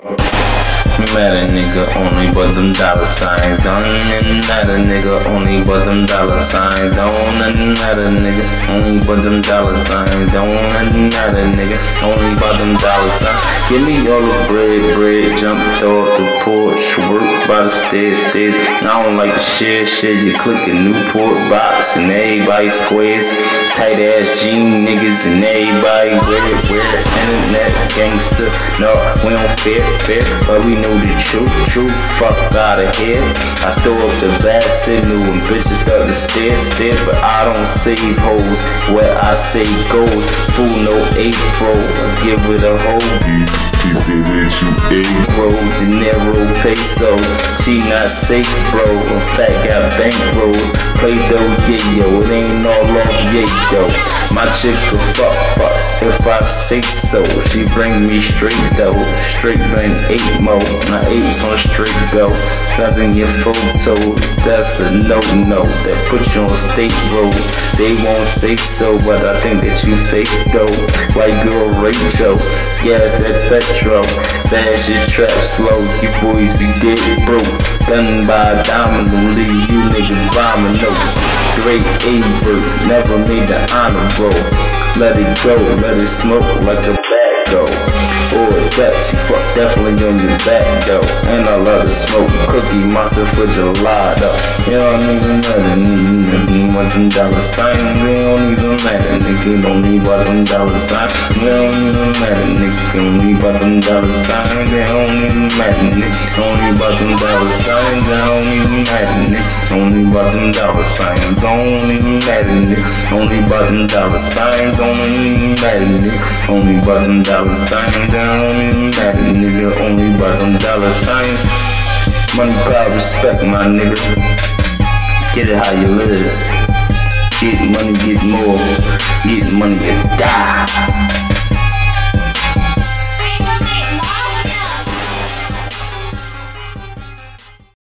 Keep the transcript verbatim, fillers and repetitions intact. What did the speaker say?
Mad a nigga only but them dollar signs. Don't mad a nigga only but them dollar signs. Don't mad a nigga only but them dollar signs. Don't mad a nigga only but them dollar signs. Give me all the bread, bread. Jumped off the porch, work by the stairs, stairs. I don't like the shit, shit. You click a Newport box and everybody squares. Tight ass jean niggas and everybody weird, weird. Internet gangster. No, we don't fear, fear, but we know the truth, truth, fuck out of here. I throw up the bad signal and bitches start to stare, stare, but I don't save hoes where I say goes. Fool no eight bro, I give it a hoe. She say that you eight bro, dinero peso. She not safe bro, in fact got bankrolls. Play though, yeah yo, it ain't all off, yeah yo. My chick a fuck, fuck, if I say so. She bring me straight though, straight bring eight mo. My apes on straight go, in your photos, that's a no-no. That put you on state road, they won't say so, but I think that you fake though. White girl Rachel, gas that petrol, bash your trap slow, you boys be dead broke. Done by a diamond, don't leave you niggas bombing notes. Great A-bird, never made the honor roll. Let it go, let it smoke like a tobacco. Or that, she fuck definitely on your back though. And I love to smoke Cookie Monster for gelato. You don't even matter, nigga, want them dollar signs. They don't even matter, nigga, don't need about them dollar signs. They don't even matter, nigga, don't need about them dollar signs. They don't even matter, nigga, don't need about them dollar signs. They don't even matter, nigga, don't need about them dollar signs. Don't even matter, nigga, only about them dollar signs. Don't even matter, nigga, only about them dollar signs. Don't even matter, nigga, only about them dollar signs. Money, pride, respect, my nigga. Get it how you live. Get money, get more. Get money, get